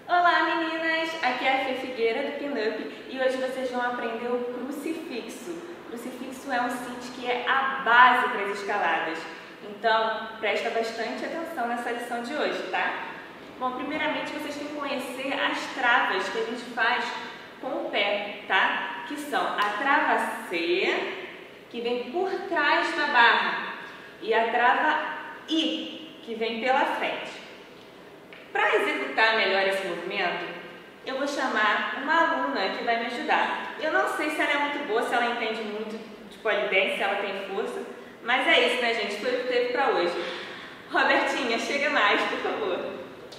Olá meninas, aqui é a Fê Figueira do Pinup e hoje vocês vão aprender o crucifixo. O crucifixo é um sit que é a base para as escaladas, então presta bastante atenção nessa lição de hoje, tá? Bom, primeiramente vocês têm que conhecer as travas que a gente faz com o pé, tá? Que são a trava C, que vem por trás da barra, e a trava I, que vem pela frente. Para executar melhor esse movimento, eu vou chamar uma aluna que vai me ajudar. Eu não sei se ela é muito boa, se ela entende muito de polidense, se ela tem força, mas é isso, né, gente? Foi o que teve para hoje. Robertinha, chega mais, por favor.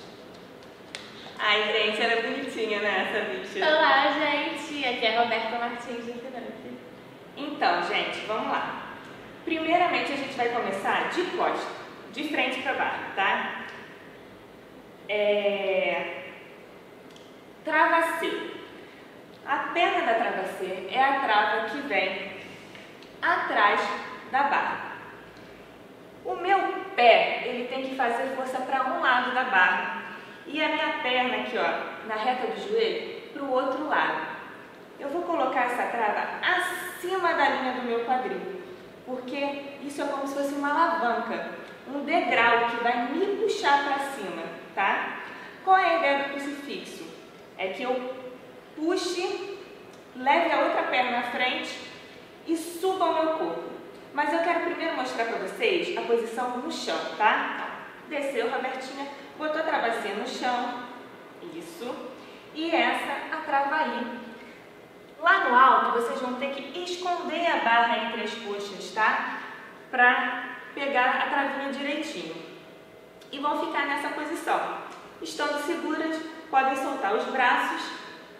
Ai, gente, ela é bonitinha, né, essa bicha? Olá, gente! Aqui é a Roberta Martins do Pinup. Então, gente, vamos lá. Primeiramente, a gente vai começar de costa, de frente para baixo, tá? Trava C. A perna da trava C é a trava que vem atrás da barra. O meu pé, ele tem que fazer força para um lado da barra e a minha perna aqui, ó, na reta do joelho, para o outro lado. Eu vou colocar essa trava acima da linha do meu quadril, porque isso é como se fosse uma alavanca, um degrau que vai me puxar para cima, tá? Qual é a ideia do crucifixo? É que eu puxe, leve a outra perna à frente e suba o meu corpo. Mas eu quero primeiro mostrar para vocês a posição no chão, tá? Desceu, Robertinha, botou a trava C no chão, isso, e essa a trava I. Lá no alto, vocês vão ter que esconder a barra entre as coxas, tá? Para pegar a travinha direitinho. E vão ficar nessa posição. Estando seguras, podem soltar os braços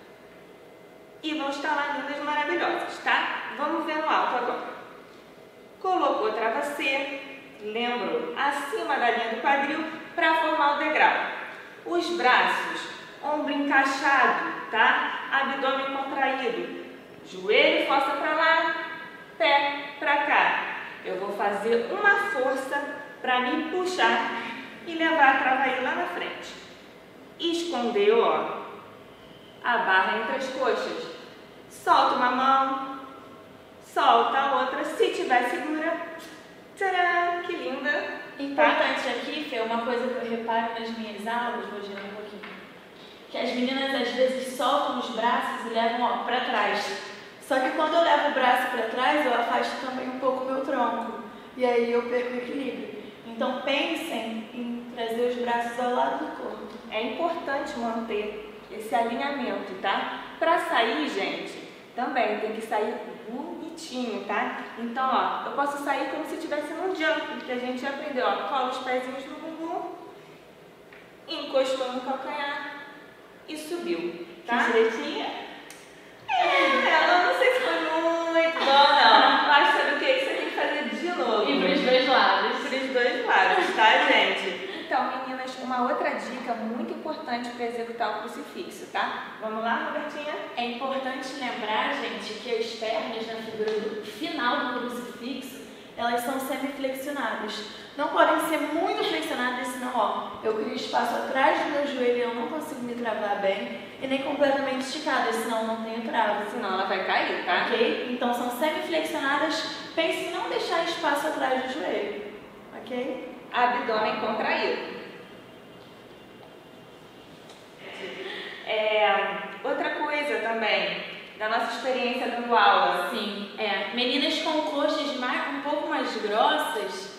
e vão estar lá lindas maravilhosas, tá? Vamos ver no alto agora. Colocou a trava C, lembrou, acima da linha do quadril para formar o degrau. Os braços, ombro encaixado, tá? Abdômen contraído, joelho, fossa para lá, pé para cá. Eu vou fazer uma força para me puxar e levar a trava aí lá na frente. Escondeu, ó, a barra entre as coxas. Solta uma mão, solta a outra. Se tiver segura, tcharam, que linda. Importante aqui, Fê, uma coisa que eu reparo nas minhas aulas, vou girar um pouquinho, que as meninas às vezes soltam os braços e levam para trás. Só que quando eu levo o braço para trás, eu afasto também um pouco o meu tronco. E aí eu perco o equilíbrio. Então pensem em trazer os braços ao lado do corpo. É importante manter esse alinhamento, tá? Para sair, gente, também tem que sair bonitinho, tá? Então, ó, eu posso sair como se estivesse num jump, que a gente já aprendeu, ó. Cola os pezinhos no bumbum, encostou no calcanhar e subiu, tá? Que direitinho? Eu não sei se foi muito bom, não. Mas sabe o que? Você tem que fazer de novo. E para os dois lados. Para os dois lados, tá, gente? Então, meninas, uma outra dica muito importante para executar o crucifixo, tá? Vamos lá, Robertinha? É importante lembrar, gente, que as pernas na figura do final do crucifixo, elas são semiflexionadas. Não podem ser muito flexionadas, senão, ó, eu crio espaço atrás do meu joelho e eu não consigo me travar bem, e nem completamente esticadas, senão eu não tenho trava. Senão ela vai cair, tá? Ok? Então são semiflexionadas, pense em não deixar espaço atrás do joelho, ok? Abdômen contraído. Outra coisa também, da nossa experiência dando aula. Sim, meninas com coxas um pouco mais grossas,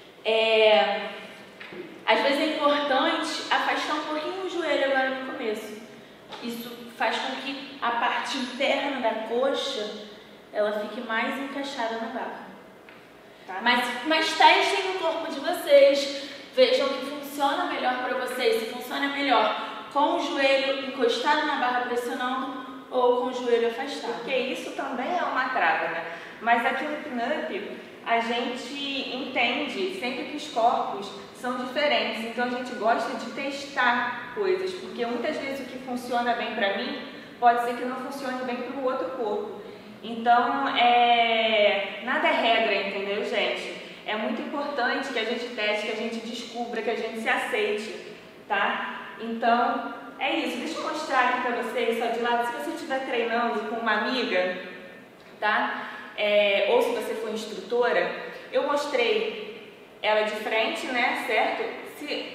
às vezes é importante afastar um pouquinho o joelho agora no começo. Isso faz com que a parte interna da coxa ela fique mais encaixada na barra. Tá? Mas testem no corpo de vocês, vejam o que funciona melhor para vocês, se funciona melhor com o joelho encostado na barra pressionando ou com o joelho afastado. Porque isso também é uma trava, né? Mas aqui no Pinup a gente entende sempre que os corpos são diferentes, então a gente gosta de testar coisas, porque muitas vezes o que funciona bem para mim pode ser que não funcione bem para o outro corpo. Então, nada é regra, entendeu, gente? É muito importante que a gente teste, que a gente descubra, que a gente se aceite, tá? Então, é isso. Deixa eu mostrar aqui pra vocês, só de lado, se você estiver treinando com uma amiga, tá? Ou se você for instrutora, eu mostrei ela de frente, né, certo?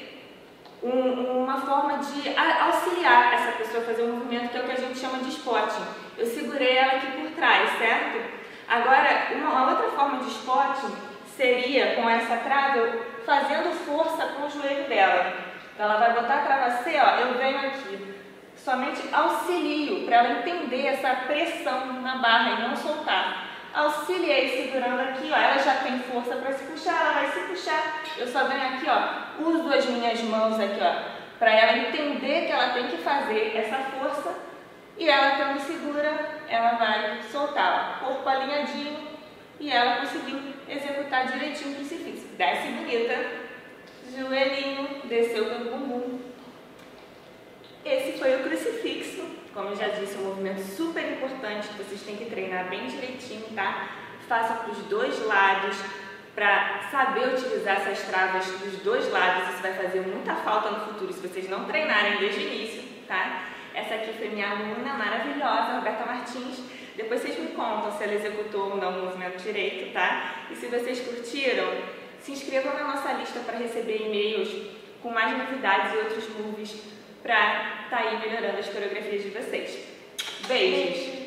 Uma forma de auxiliar essa pessoa a fazer um movimento que é o que a gente chama de spotting. Eu segurei ela aqui por trás, certo? Agora, uma outra forma de spotting seria com essa trava, eu fazendo força com o joelho dela. Então ela vai botar a trava C, ó, eu venho aqui. Somente auxilio para ela entender essa pressão na barra e não soltar. Auxiliei segurando aqui, ó, ela já tem força para se puxar, ela vai se puxar. Eu só venho aqui, ó, uso as minhas mãos aqui, ó, para ela entender que ela tem que fazer essa força e ela quando segura, ela vai soltar, ó, corpo alinhadinho e ela conseguiu executar direitinho o crucifixo. Desce bonita, joelhinho, desceu pelo bumbum. Esse foi o crucifixo. Como eu já disse, é um movimento super importante que vocês têm que treinar bem direitinho, tá? Faça para os dois lados, para saber utilizar essas travas dos dois lados. Isso vai fazer muita falta no futuro se vocês não treinarem desde o início, tá? Essa aqui foi minha aluna maravilhosa, Roberta Martins. Depois vocês me contam se ela executou ou não o movimento direito, tá? E se vocês curtiram, se inscrevam na nossa lista para receber e-mails com mais novidades e outros moves para estar aí melhorando as coreografias de vocês. Beijos!